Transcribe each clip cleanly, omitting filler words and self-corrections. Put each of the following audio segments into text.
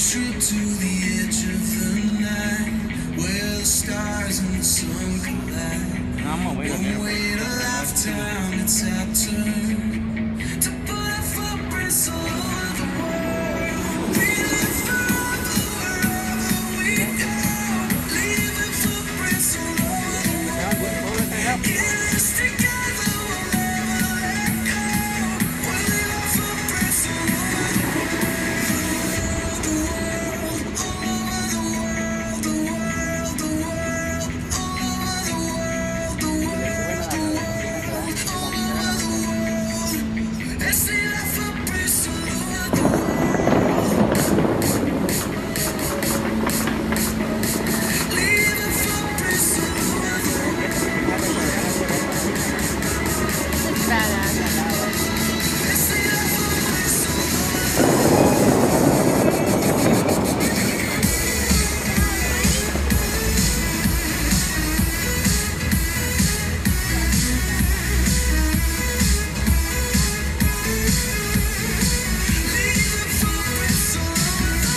trip to the edge of the night, where the stars and the sun collide. One way in a lifetime, it's our turn to put our footprints all over the world. We live forever wherever we go, leaving footprints all over the world. In this together, we'll never let go. We're leaving footprints all over the world, all over the world, the world, the world, all over the world, the world, the world, all over the world. Let's leave our footprints all over the world, leaving footprints all over the world. Badass. Let's leave our footprints all over leaving footprints all over the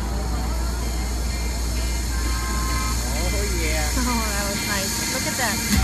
Oh, that was nice. Look at that.